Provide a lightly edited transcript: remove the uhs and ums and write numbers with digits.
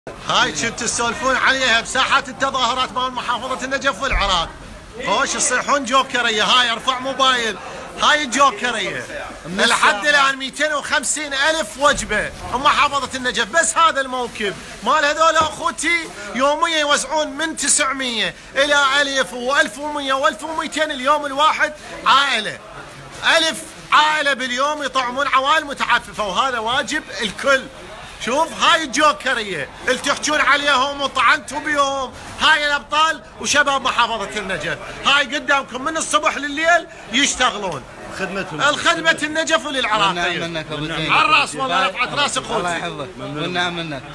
هاي كنت تسولفون عليها بساحات التظاهرات مال محافظة النجف والعراق. خوش يصيحون جوكرية. هاي ارفع موبايل، هاي الجوكرية لحد الان 250 ألف وجبة محافظة النجف. بس هذا الموكب مال هذول اخوتي يوميا يوزعون من 900 الى 1000 و1100 و1200 اليوم الواحد. عائلة 1000 عائلة باليوم يطعمون عوائل متعففة، وهذا واجب الكل. شوف هاي الجوكرية اللي تحجون عليهم وطعنتوا بيهم، هاي الابطال وشباب محافظة النجف. هاي قدامكم من الصبح لليل يشتغلون الخدمة النجف وللعراقيين. منك ابو زين على الراس والله، رفعت راس اخوتي. الله يحفظك. والنعم منك.